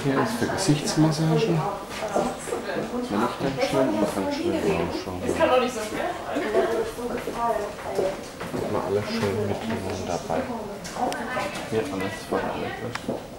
Hier ist für Gesichtsmassagen. Wenn ich dann schön schön ausschauen. Das kann doch nicht so schwer sein. Mal alles schön miteinander dabei. Hier alles voll alles.